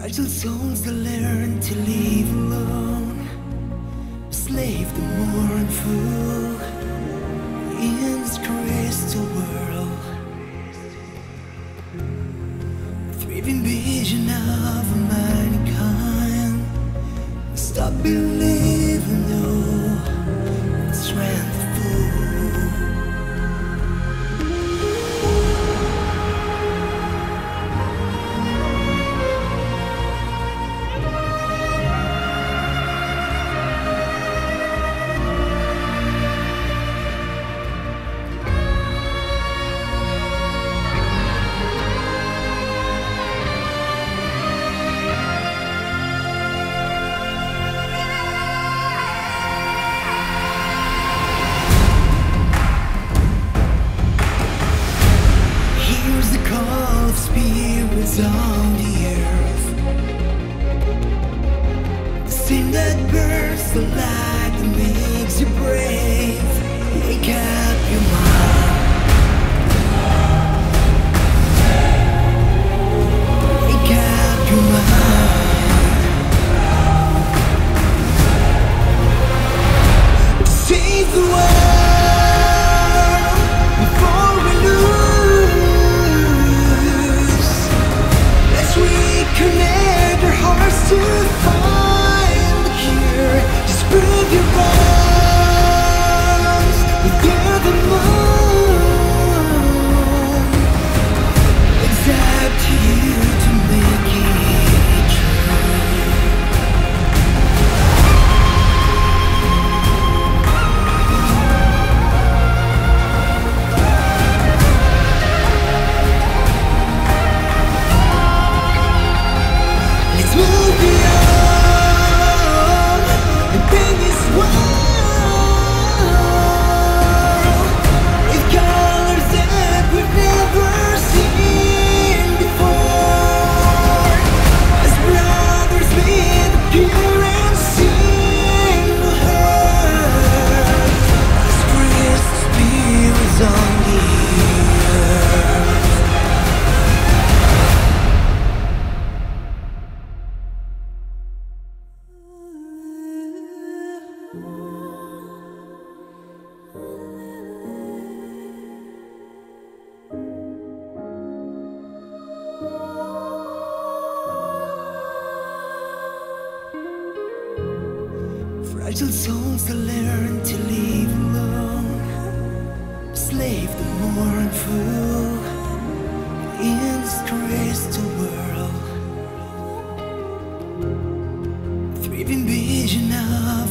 Fragile souls that learn to leave alone, a slave to mournful in this crystal world. Thriving vision of mankind, stop believing no strength fool. Spirits on the earth, the same that burns the light that makes you brave. Wake up your mind, wake up your mind, save the world before we lose. Connect our hearts to find the cure. Just prove your wrongs within the moon. It's up to you to make it move beyond and bring this world with colors that we've never seen before. As brothers with pure and single heart, as Christ's spirits on the earth. Fragile souls that learn to leave alone, a slave to mournful in this crystal world. Thriving vision of